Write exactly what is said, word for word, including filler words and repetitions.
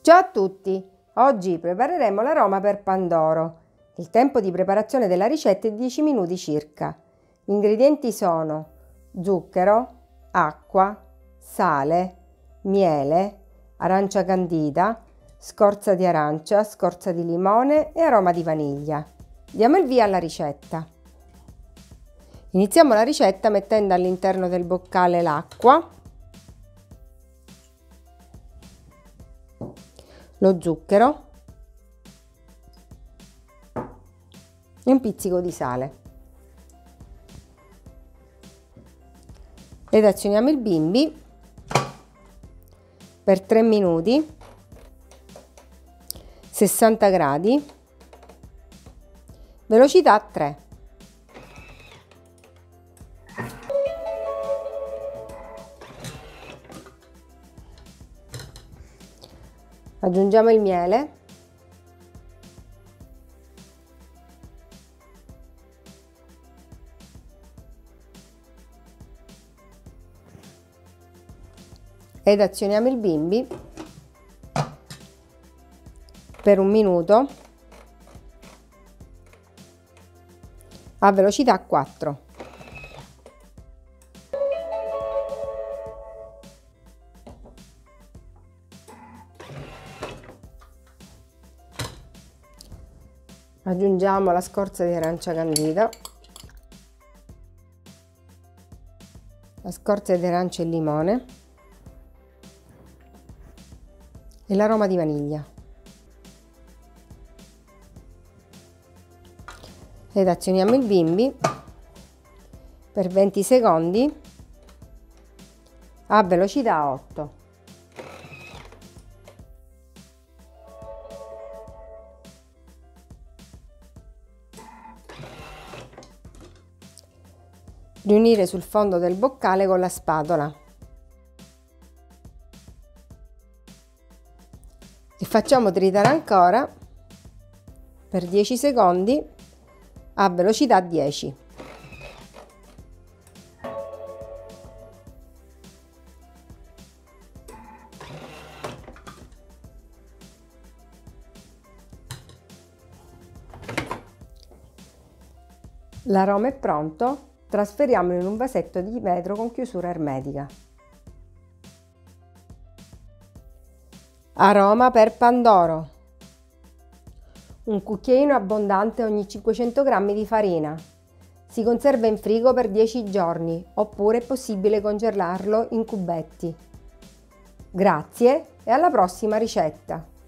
Ciao a tutti! Oggi prepareremo l'aroma per pandoro. Il tempo di preparazione della ricetta è dieci minuti circa. Gli ingredienti sono zucchero, acqua, sale, miele, arancia candida, scorza di arancia, scorza di limone e aroma di vaniglia. Diamo il via alla ricetta. Iniziamo la ricetta mettendo all'interno del boccale l'acqua, lo zucchero e un pizzico di sale. Ed azioniamo il bimbi per tre minuti, sessanta gradi, velocità tre. Aggiungiamo il miele, ed azioniamo il bimbi per un minuto a velocità quattro. Aggiungiamo la scorza di arancia candida, la scorza di arancia e limone e l'aroma di vaniglia. Ed azioniamo il bimbi per venti secondi a velocità otto. Riunire sul fondo del boccale con la spatola e facciamo tritare ancora per dieci secondi a velocità dieci. L'aroma è pronto. Trasferiamolo in un vasetto di vetro con chiusura ermetica. Aroma per pandoro. Un cucchiaino abbondante ogni cinquecento grammi di farina. Si conserva in frigo per dieci giorni oppure è possibile congelarlo in cubetti. Grazie e alla prossima ricetta!